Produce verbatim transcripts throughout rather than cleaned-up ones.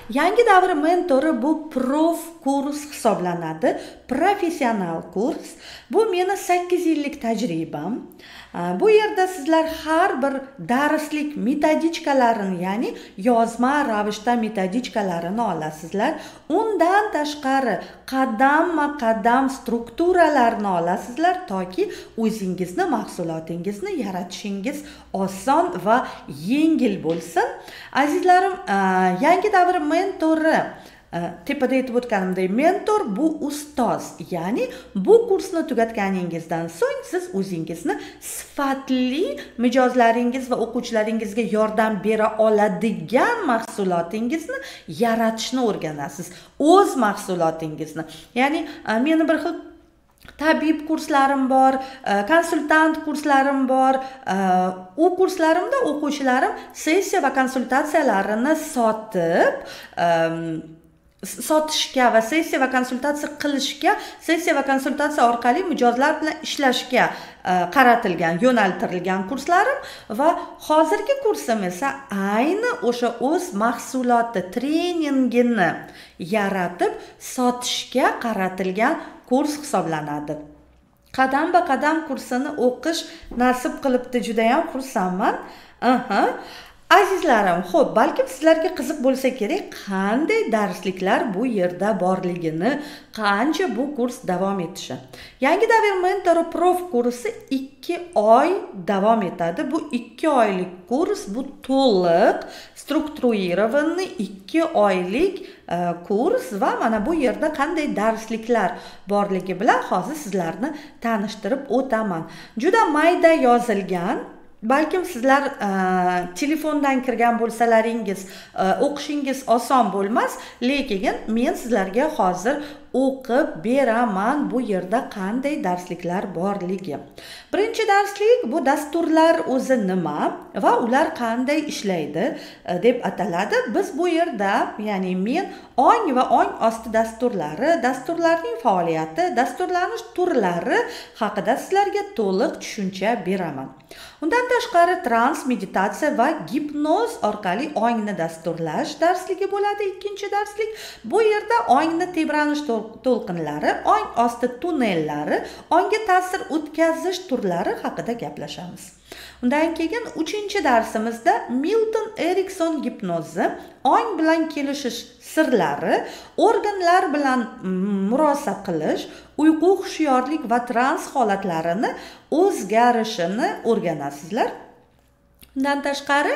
yangi davr mentori bu prof kurs hisoblanadi. Professional kurs. Bu meni sakkiz yillik tajribam. Bu yerda sizlar har bir darslik metodichkalarini, ya'ni yozma ravishda metodichkalarini olasizlar. Undan tashqari qadamma-qadam strukturalarni olasizlar toki o'zingizni mahsulotingizni yaratishingiz oson va yengil bo'lsin. Azizlarim, yangi davr mentori tepada aytib o'tganimdek, mentor bu ustoz, ya'ni bu kursni tugatganingizdan so'ng siz o'zingizni sifatli mijozlaringiz va o'quvchilaringizga yordam bera oladigan mahsulotingizni yaratishni o'rganasiz. O'z mahsulotingizni. Ya'ni meni bir xil tabib kurslarim bor, konsultant kurslarim bor. U kurslarimda o'quvchilarim sessiya va konsultatsiyalarini sotib sotishga va sessiya va konsultatsiya qilishga, sessiya va konsultatsiya orqali mijozlar bilan ishlashga qaratilgan, yo'naltirilgan kurslarim va hozirgi kursim esa ayni o'sha o'z mahsuloti treningini yaratib sotishga qaratilgan kurs hisoblanadi. Qadam ba qadam kursini o'qish nasib qilibdi, juda ham xursandman. Aha. Azizlarim, xo'p, balkim sizlarga qiziq bo'lsa kerak, qanday darsliklar bu yerda borligini, qancha bu kurs davom etishi. Yangi davr mentori prof kursi ikki oy davom etadi. Bu ikki oylik kurs, bu to'liq strukturированный ikki oylik kurs va mana bu yerda qanday darsliklar borligi bilan hozir sizlarni tanishtirib o'taman. Juda mayda yozilgan. Balkim sizlar telefondan kirgan bo'lsalaringiz o'qishingiz oson bo'lmas, lekin men sizlarga hozir o'qib beraman bu yerda qanday darsliklar borligi. Birinchi darslik bu dasturlar o'zi nima va ular qanday ishlaydi deb ataladi. Biz bu yerda, ya'ni men ong va ong osti dasturlari, dasturlarning faoliyati, dasturlanish turlari haqida sizlarga to'liq tushuncha beraman. Undan tashqari trans meditatsiya va gipnoz orqali ongni dasturlash darsligi bo'ladi. Ikkinchi darslik bu yerda ongni tebranish to'lqinlari, ong osti tunnellari, ongga ta'sir o'tkazish turlari haqida gaplashamiz. Undan keyin uchinchi darsimizda Milton Erickson gipnozi, ong bilan kelishish sirlari, organlar bilan murosa qilish, uyqu, hushyorlik va trans holatlarini o'zgarishini o'rganasizlar. Undan tashqari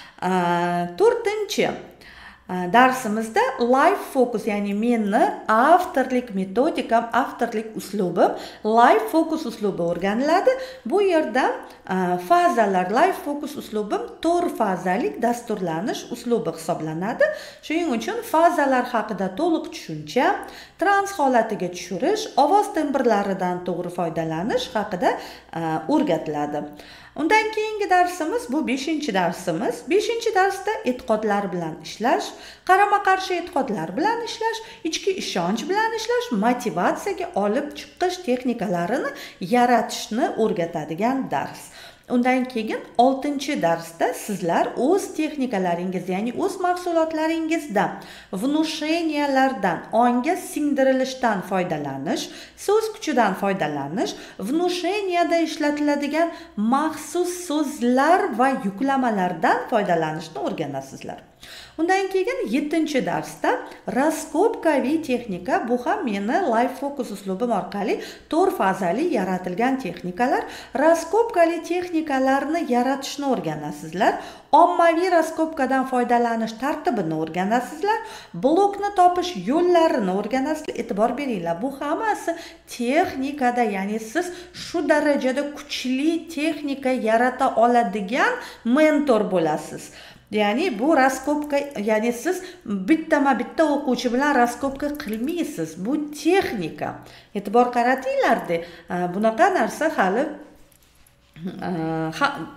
to'rtinchi darsimizda life focus, ya'ni meni avtorlik metodikam, avtorlik uslubim, life focus uslubi o'rganiladi. Bu yerda fazalar, life focus uslubim to'rt fazalik dasturlanish uslubi hisoblanadi. Shuning uchun fazalar haqida to'liq tushuncha, trans holatiga tushirish, ovoz tembrlaridan to'g'ri foydalanish haqida o'rgatiladi. Undan keyingi darsimiz bu beshinchi darsimiz. beshinchi darsda e'tiqodlar bilan ishlash, qarama-qarshi e'tiqodlar bilan ishlash, ichki ishonch bilan ishlash, motivatsiyaga olib chiqish texnikalarini yaratishni o'rgatadigan dars. Undan keyin oltinchi darsda sizlar o'z texnikalaringiz, ya'ni o'z mahsulotlaringizda vnushenyalardan, ongga singdirilishdan foydalanish, so'z kuchidan foydalanish, vnushenyada ishlatiladigan maxsus so'zlar va yuklamalardan foydalanishni o'rganasizlar. Undan keyin yettinchi darsda raskopkaviy texnika, bu ham meni life focus uslubim orqali to'rt fazali yaratilgan texnikalar. Raskopkali texnikalarni yaratishni o'rganasizlar. Ommaviy raskopkadan foydalanish tartibini o'rganasizlar. Blokni topish yo'llarini o'rganasizlar. E'tibor beringlar, bu hammasi texnikada, ya'ni siz shu darajada kuchli texnika yarata oladigan mentor bo'lasiz. Ya'ni bu raskopka, ya'ni siz bittama-bitta o'quvchi bilan raskopka qilmaysiz. Bu texnika. E'tibor qaratinglar-da, bunaqa narsa hali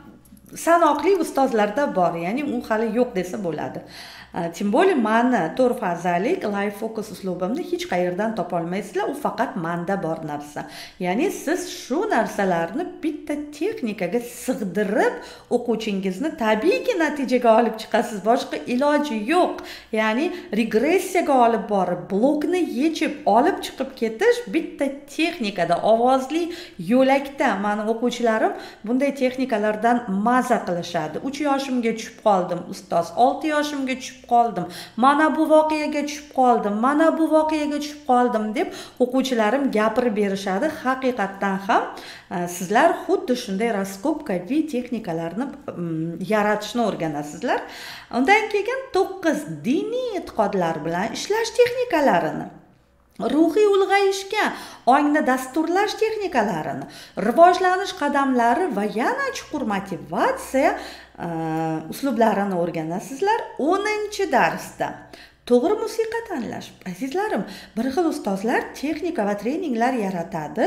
sanoqli ustozlarda bor, ya'ni u hali yo'q desa bo'ladi. Тем более mani to'rt fazalik live focus uslubimni hech qayerdan topolmaysizlar, u faqat menda bor narsa. Ya'ni siz shu narsalarni bitta texnikaga sig'dirib o'quvchingizni tabiiyki natijaga olib chiqasiz, boshqa iloji yo'q. Ya'ni regressiyaga olib borib, blokni yechib olib chiqib ketish bitta texnikada, ovozli yo'lakda. Mani o'quvchilarim bunday texnikalardan maza qilishadi. uch yoshimga tushib qoldim ustoz, olti yoshimga tushib qoldim, mana bu voqeaga tushib qoldim, mana bu voqeaga tushib qoldim deb o'quvchilarim gapirib berishadi. Haqiqatdan ham sizlar xuddi shunday raskopkaviy texnikalarni yaratishni o'rganasizlar. Undan keyin to'qqiz diniy e'tiqodlar bilan ishlash texnikalarini, ruhiy ulg'ayishga ongni dasturlash texnikalarini, rivojlanish qadamlari va yana chuqur motivatsiya uslublarini o'rganasizlar. o'ninchi darsda to'g'ri musiqa tanlash. Azizlarim, bir xil ustozlar texnika va treninglar yaratadi,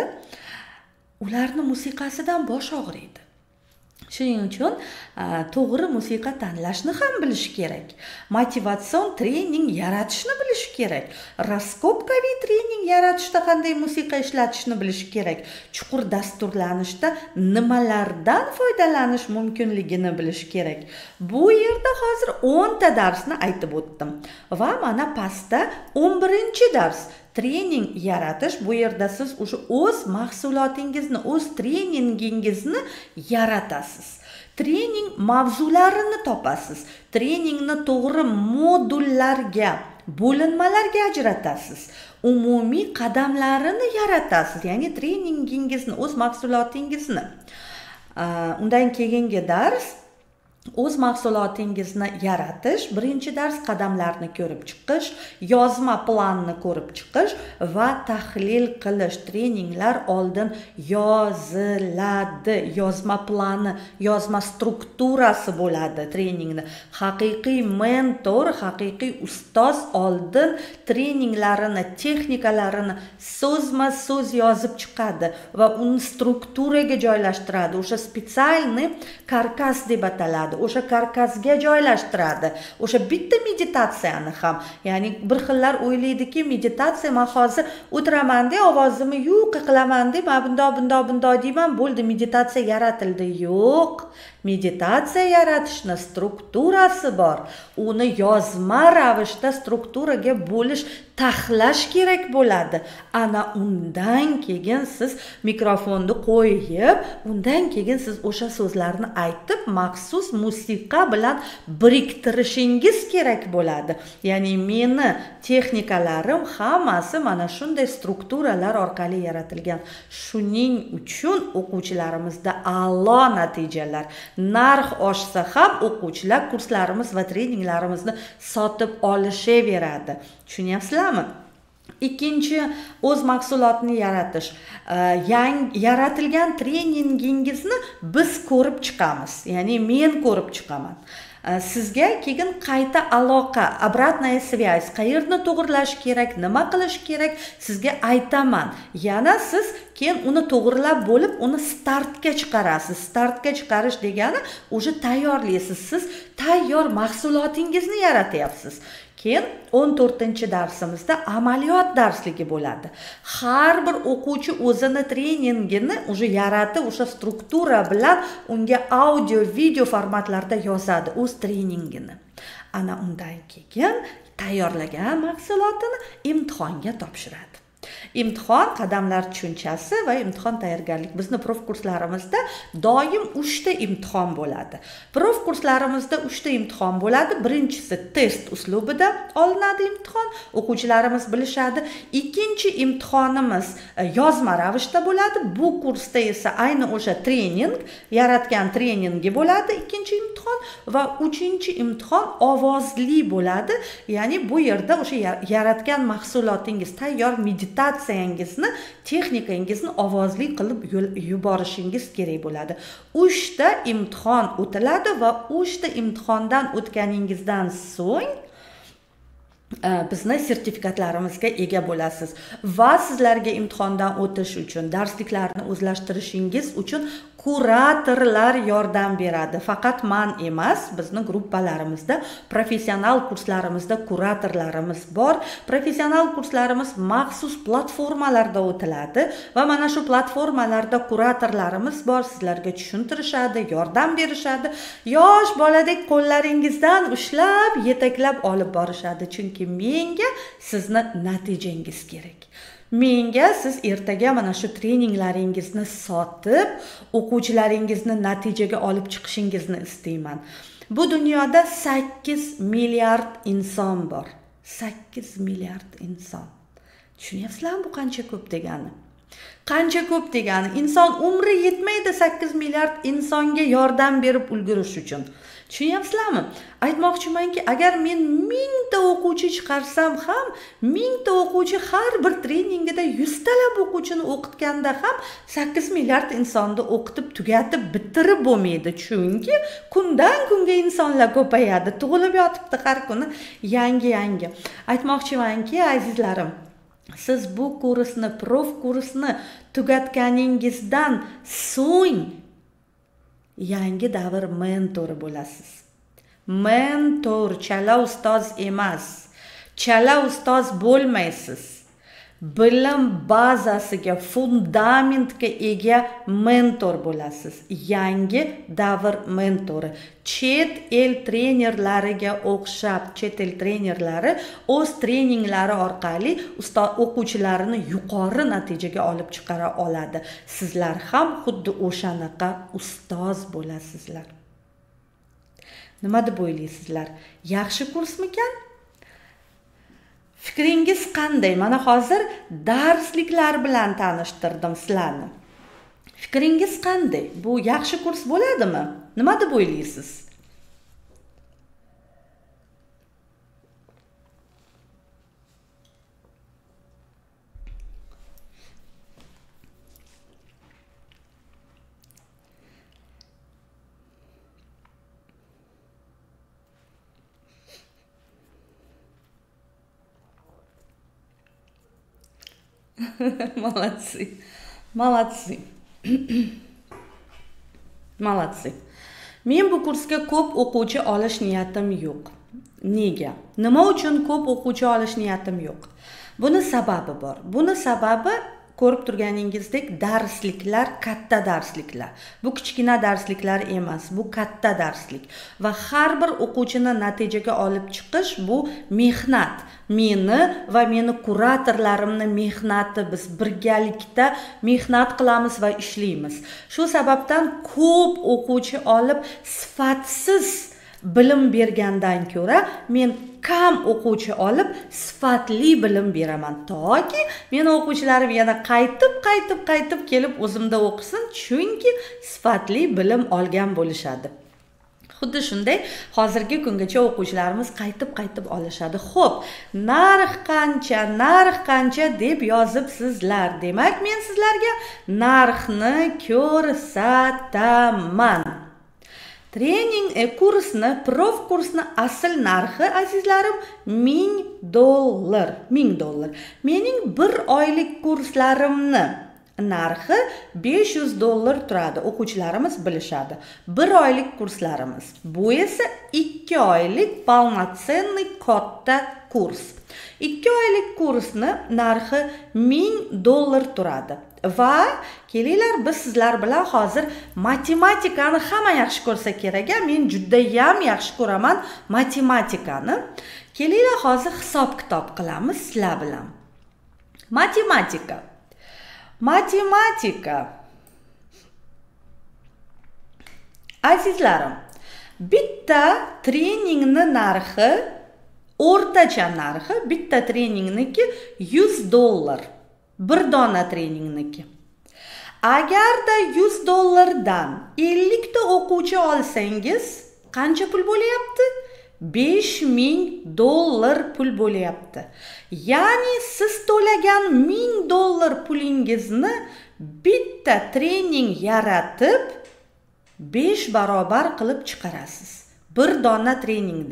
ularni musiqasidan bosh og'riydi. Shuning uchun to'g'ri musiqa tanlashni ham bilish kerak. Motivatsion trening yaratishni bilish kerak. Raskopkaviy trening yaratishda qanday musiqa ishlatishni bilish kerak. Chuqur dasturlanishda nimalardan foydalanish mumkinligini bilish kerak. Bu yerda hozir o'nta darsni aytib o'tdim va mana pastda o'n birinchi dars trening yaratish. Bu yerda siz o'sha o'z mahsulotingizni, o'z treningingizni yaratasiz. Trening mavzularini topasiz. Treningni to'g'ri modullarga, bo'linmalarga ajratasiz. Umumiy qadamlarini yaratasiz. Ya'ni treningingizni, o'z mahsulotingizni. Undan keyingi dars o'z mahsulotingizni yaratish. Birinchi dars qadamlarni ko'rib chiqish, yozma planni ko'rib chiqish va tahlil qilish. Treninglar oldin yoziladi. Yozma plani, yozma strukturasi bo'ladi treningni. Haqiqiy mentor, haqiqiy ustoz oldin treninglarini, texnikalarini so'zma-so'z yozib chiqadi va uni strukturaga joylashtiradi. O'sha spesialniy karkas deb ataladi. O'sha karkasga joylashtiradi. O'sha bitta meditatsiyani ham, ya'ni bir xillar o'ylaydiki, meditatsiya men hozir o'tiraman-da, ovozimni yo'q qilaman deb, bundoq bundoq bundoq deyman, bo'ldi, meditatsiya yaratildi. Yo'q. Meditatsiya yaratishni strukturasi bor. Uni yozma ravishda strukturaga bo'lish, taxlash kerak bo'ladi. Ana undan keyin siz mikrofonni qo'yib, undan keyin siz o'sha so'zlarni aytib, maxsus musiqa bilan biriktirishingiz kerak bo'ladi. Ya'ni meni texnikalarim hammasi mana shunday strukturalar orqali yaratilgan. Shuning uchun o'quvchilarimizda a'lo natijalar. Narx oshsa ham o'quvchilar kurslarimiz va treninglarimizni sotib olishaveradi. Tushunyapsizlarmi? Ikkinchi, o'z mahsulotini yaratish. Yangi yaratilgan treningingizni biz ko'rib chiqamiz. Ya'ni men ko'rib chiqaman. Sizga keyin qayta aloqa, обратная связь, qayerni to'g'irlash kerak, nima qilish kerak sizga aytaman. Yana siz keyin uni to'g'irlab bo'lib, uni startga chiqarasiz. Startga chiqarish degani o'sha tayyorlaysiz. Siz tayyor mahsulotingizni yaratyapsiz. Keyin o'n to'rtinchi darsimizda amaliyot darsligi bo'ladi. Har bir o'quvchi o'zini treningini o'sha yaratib, o'sha struktura bilan unga audio, video formatlarda yozadi o'z treningini. Ana undan keyin tayyorlagan mahsulotini imtihonga topshiradi. Imtihon, qadamlar tushunchasi va imtihon tayyorgarlik. Bizni prof kurslarimizda doim uchta imtihon bo'ladi. Prof kurslarimizda uchta imtihon bo'ladi. Birinchisi test uslubida olinadi imtihon. O'quvchilarimiz bilishadi. Ikkinchi imtihonimiz yozma ravishda bo'ladi. Bu kursda esa ayni o'sha trening, yaratgan treningi bo'ladi ikkinchi imtihon va uchinchi imtihon ovozli bo'ladi. Ya'ni bu yerda o'sha yaratgan mahsulotingiz, tayyor meditatsiyangizni, texnikangizni ovozli qilib yuborishingiz kerak bo'ladi. uchta imtihon o'tiladi va uchta imtihondan o'tganingizdan so'ng bizni sertifikatlarimizga ega bo'lasiz va sizlarga imtihondan o'tish uchun, darsliklarni o'zlashtirishingiz uchun kuratorlar yordam beradi. Faqat man emas, bizni gruppalarimizda, professional kurslarimizda kuratorlarimiz bor. Professional kurslarimiz maxsus platformalarda o'tiladi va mana shu platformalarda kuratorlarimiz bor, sizlarga tushuntirishadi, yordam berishadi. Yosh boladek qo'llaringizdan ushlab, yetaklab olib borishadi. Chunki menga sizni natijangiz kerak. Menga siz ertaga mana shu treninglaringizni sotib, o'quvchilaringizni natijaga olib chiqishingizni istayman. Bu dunyoda sakkiz milliard inson bor. sakkiz milliard inson. Tushunyapsizlarmi bu qancha ko'p degani? Qancha ko'p degani? Inson umri yetmaydi sakkiz milliard insonga yordam berib ulgurish uchun. Tushunyapsizlarmi? Aytmoqchimanki, agar men mingta o'quvchi chiqarsam ham, mingta o'quvchi har bir treningida yuz talab o'quvchini o'qitganda ham sakkiz milliard insonni o'qitib tugatib bitirib bo'lmaydi. Chunki kundan kunga insonlar ko'payadi, tug'ilib yotibdi har kuni yangi-yangi. Aytmoqchimanki, azizlarim, siz bu kursni, prof kursni tugatganingizdan so'ng yangi davr mentori bo'lasiz. Mentor, chala ustoz emas. Chala ustoz bo'lmaysiz. Bilim bazasiga, fundamentga ega mentor bo'lasiz. Yangi davr mentori. Chet el trenerlariga o'xshab, chet el trenerlari o'z treninglari orqali o'quvchilarini yuqori natijaga olib chiqara oladi. Sizlar ham xuddi o'shanaqa ustoz bo'lasizlar. Nima deb o'ylaysizlar? Yaxshi kursmikan? Fikringiz qanday? Mana hozir darsliklar bilan tanishtirdim sizlarni. Fikringiz qanday? Bu yaxshi kurs bo'ladimi? Nima deb o'ylaysiz? Молодцы. Молодцы. Молодцы. Men bu kursga ko'p o'quvchi olish niyatim yo'q. Nega? Nima uchun ko'p o'quvchi olish niyatim yo'q? Buni sababi bor. Buni sababi ko'rib turganingizdek darsliklar, katta darsliklar. Bu kichkina darsliklar emas, bu katta darslik. Va har bir o'quvchini natijaga olib chiqish bu mehnat. Meni va meni kuratorlarimni mehnati, biz birgalikda mehnat qilamiz va ishlaymiz. Shu sababdan ko'p o'quvchi olib sifatsiz bilim bergandan ko'ra men kam o'quvchi olib sifatli bilim beraman, toki meni o'quvchilarim yana qaytib qaytib qaytib kelib o'zimda o'qisin, chunki sifatli bilim olgan bo'lishadi. Xuddi shunday hozirgi kungacha o'quvchilarimiz qaytib qaytib olishadi. Xo'p, narx qancha, narx qancha deb yozibsizlar. Demak, men sizlarga narxni ko'rsataman. Trening e, kursni, prof kursni asl narxi azizlarim ming dollar, ming dollar. Mening bir oylik kurslarimni narxi besh yuz dollar turadi. O'quvchilarimiz bilishadi. Bir oylik kurslarimiz. Bu esa ikki oylik полноценный katta kurs. ikki oylik kursni narxi ming dollar turadi. Va kelinglar biz sizlar bilan hozir matematikani hamma yaxshi ko'rsa kerak. Men juda ham yaxshi ko'raman matematikani. Kelinglar hozir hisob kitob qilamiz sizlar bilan. Matematika. Matematika. Azizlarim, bitta treningni narxi, o'rtacha narxi, bitta treningniki yuz dollar. Bir dona treningniki. Agarda yuz dollardan ellik ta o'quvchi olsangiz, qancha pul bo'layapti? besh ming dollar pul bo'layapti. Ya'ni siz to'lagan ming dollar pulingizni bitta trening yaratib besh barobar qilib chiqarasiz. Bir dona treningda.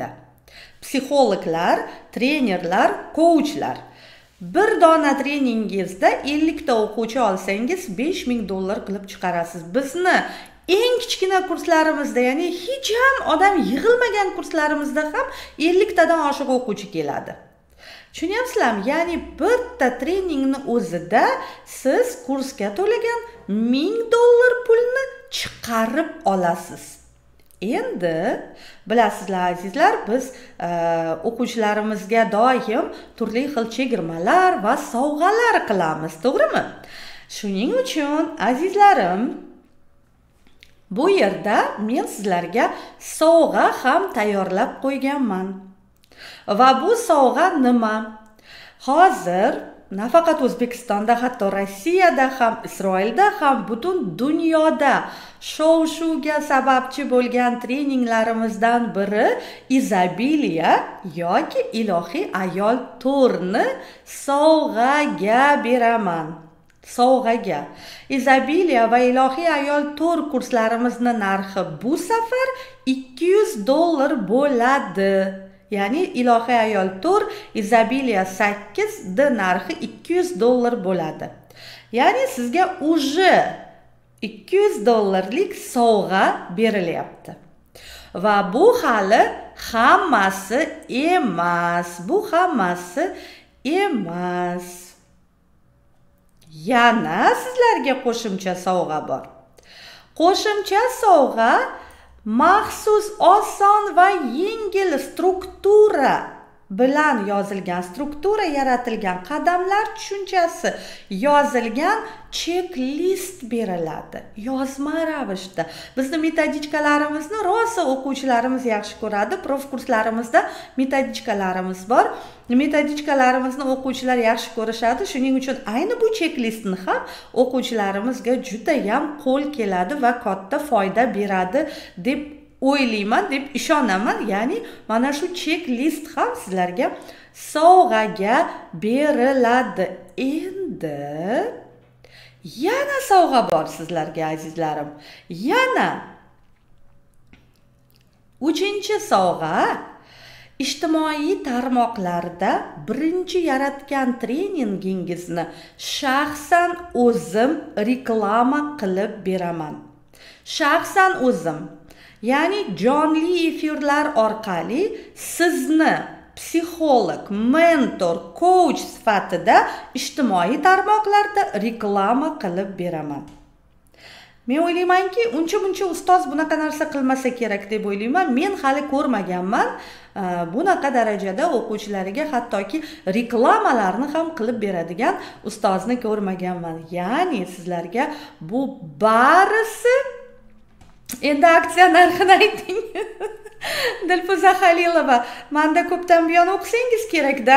Psixologlar, trenerlar, kouchlar. Bir dona treningingizda ellik ta o'quvchi olsangiz besh ming dollar qilib chiqarasiz. Bizni eng kichkina kurslarimizda, ya'ni hech ham odam yig'ilmagan kurslarimizda ham ellik tadan oshiq o'quvchi keladi. Tushunyapsizlarmi? Ya'ni bitta treningni o'zida siz kursga to'lagan ming dollar pulni chiqarib olasiz. Endi bilasizlar azizlar, biz e, o'quvchilarimizga doim turli xil chegirmalar va sovg'alar qilamiz, to'g'rimi? Shuning uchun azizlarim, bu yerda men sizlarga sovg'a ham tayyorlab qo'yganman. Va bu sovg'a nima? Hozir nafaqat O'zbekistonda, hatto Rossiyada ham, Isroilda ham, butun dunyoda shov-shuvga sababchi bo'lgan treninglarimizdan biri Izabiliya yoki ilohiy ayol to'rni sovg'aga beraman. Sovg'aga. Izabiliya va ilohiy ayol to'r kurslarimizni narxi bu safar ikki yuz dollar bo'ladi. Ya'ni ilohiy ayol to'r, Izabiliya sakkiz, D narxi ikki yuz dollar bo'ladi. Ya'ni sizga uje ikki yuz dollarlik sovg'a berilyapti. Va bu hali hammasi emas. Bu hammasi emas. Yana sizlarga qo'shimcha sovg'a bor. Qo'shimcha sovg'a maxsus oson va yengil struktura bilan yozilgan, struktura yaratilgan, qadamlar tushunchasi yozilgan checklist beriladi. Yozma ravishda. Bizni metodikalarimizni rosa o'quvchilarimiz yaxshi ko'radi. Prof kurslarimizda metodikalarimiz bor. Metodikalarimizni o'quvchilar yaxshi ko'rishadi. Shuning uchun ayni bu checklistni ham o'quvchilarimizga juda ham qo'l keladi va katta foyda beradi deb o'ylayman, deb ishonaman. Ya'ni mana shu checklist ham sizlarga sovg'aga beriladi. Endi yana sovg'a bor sizlarga azizlarim. Yana uchinchi sovg'a, ijtimoiy tarmoqlarda birinchi yaratgan treningingizni shaxsan o'zim reklama qilib beraman. Shaxsan o'zim. Ya'ni jonli efirlar orqali sizni psixolog, mentor, coach sifatida ijtimoiy tarmoqlarda reklama qilib beraman. Men o'ylaymanki, uncha-buncha ustoz bunaqa narsa qilmasa kerak deb o'ylayman. Men hali ko'rmaganman. Bunaqa darajada o'quvchilariga hattoki reklamalarni ham qilib beradigan ustozni ko'rmaganman. Ya'ni sizlarga bu barisi. Endi aksiya narxini ayting. Dilfuza Halilova, menda ko'pdan buyon o'qisangiz kerak-da.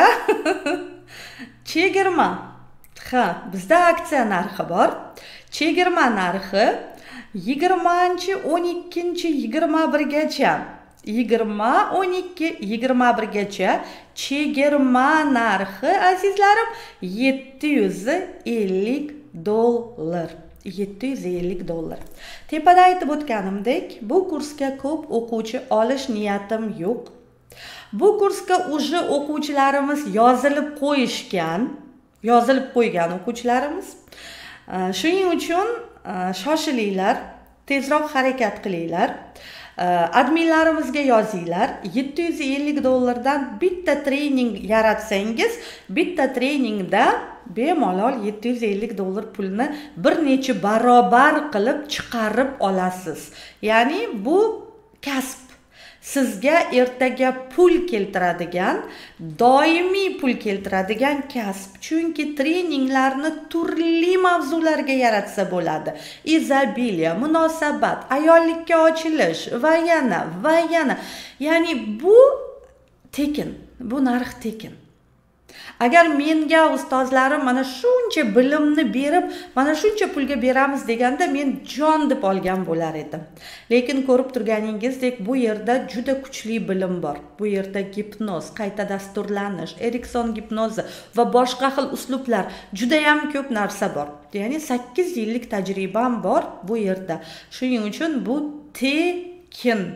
Chegirma. Ha, bizda aksiya narxi bor. Chegirma narxi yigirmanchi, o'n ikkinchi, yigirma birgacha. yigirma, o'n ikki, yigirma birgacha chegirma narxi azizlarim yetti yuz ellik dollar. yetti yuz ellik dollar. Tepada aytib o'tganimdek, bu kursga ko'p o'quvchi olish niyatim yo'q. Bu kursga uje o'quvchilarimiz yozilib qo'yishgan, yozilib qo'ygan o'quvchilarimiz. Shuning uchun shoshilinglar, tezroq harakat qilinglar. Adminlarimizga yozinglar. yetti yuz ellik dollardan bitta trening yaratsangiz, bitta treningda bemalol yetti yuz ellik dollar pulni bir necha barobar qilib chiqarib olasiz. Ya'ni bu kasb. Sizga ertaga pul keltiradigan, doimiy pul keltiradigan kasb. Chunki treninglarni turli mavzularga yaratsa bo'ladi. Izabiliya, munosabat, ayollikka ochilish va yana va yana. Ya'ni bu tekin, bu narx tekin. Agar menga ustozlarim mana shuncha bilimni berib, mana shuncha pulga beramiz deganda men jon deb olgan bo'lar edim. Lekin ko'rib turganingizdek, bu yerda juda kuchli bilim bor. Bu yerda gipnoz, qayta dasturlanish, Erikson gipnozi va boshqa xil uslublar, juda ham ko'p narsa bor. Ya'ni sakkiz yillik tajribam bor bu yerda. Shuning uchun bu tekin,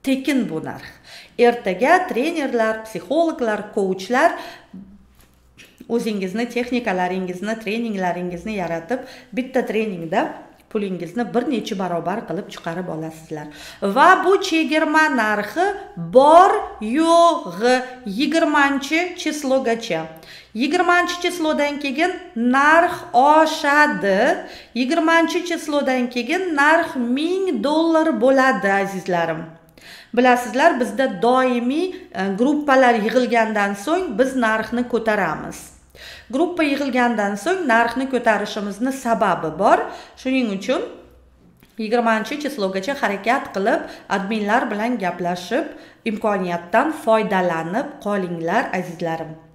tekin bu narx. Ertaga trenerlar, psixologlar, coachlar o'zingizni texnikalaringizni, treninglaringizni yaratib, bitta treningda pulingizni bir necha barobar qilib chiqarib olasizlar. Va bu chegirma narxi bor yo'g'i yigirmanchi chislogacha. yigirmanchi chislodan keyin narx oshadi. yigirmanchi chislodan keyin narx ming dollar bo'ladi, azizlarim. Bilasizlar, bizda doimiy gruppalar yig'ilgandan so'ng biz narxni ko'taramiz. Gruppa yig'ilgandan so'ng narxni ko'tarishimizni sababi bor. Shuning uchun yigirmanchi chislogacha harakat qilib, adminlar bilan gaplashib, imkoniyatdan foydalanib qolinglar, azizlarim.